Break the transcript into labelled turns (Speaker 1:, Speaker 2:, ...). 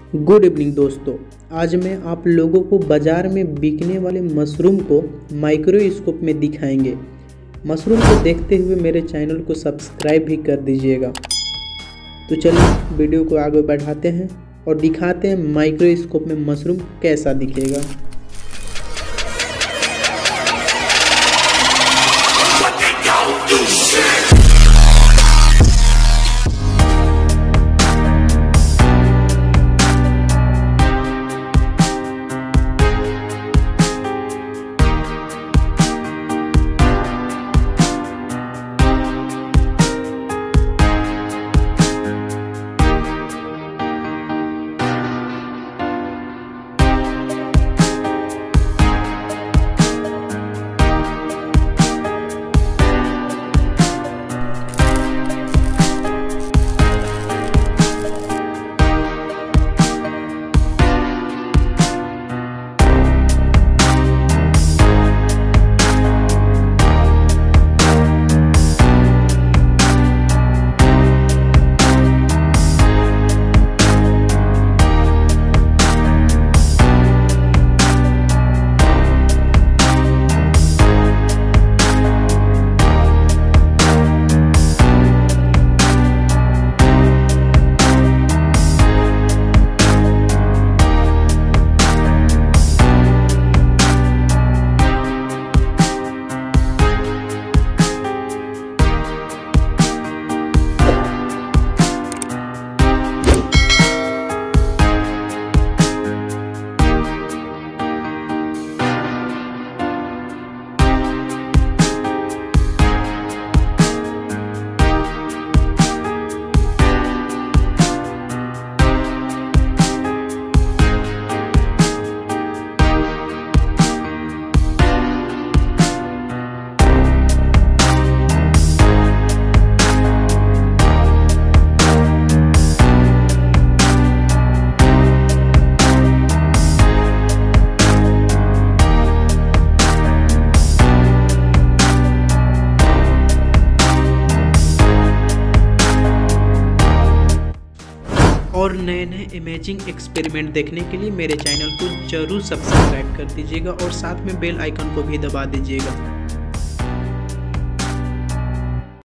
Speaker 1: Good evening दोस्तों। आज मैं आप लोगों को बाज़ार में बिकने वाले मशरूम को माइक्रोस्कोप में दिखाएंगे। मशरूम को देखते हुए मेरे चैनल को सब्सक्राइब भी कर दीजिएगा। तो चलिए वीडियो को आगे बढ़ाते हैं और दिखाते हैं माइक्रोस्कोप में मशरूम कैसा दिखेगा। और नए नए इमेजिंग एक्सपेरिमेंट देखने के लिए मेरे चैनल को जरूर सब्सक्राइब कर दीजिएगा और साथ में बेल आइकन को भी दबा दीजिएगा।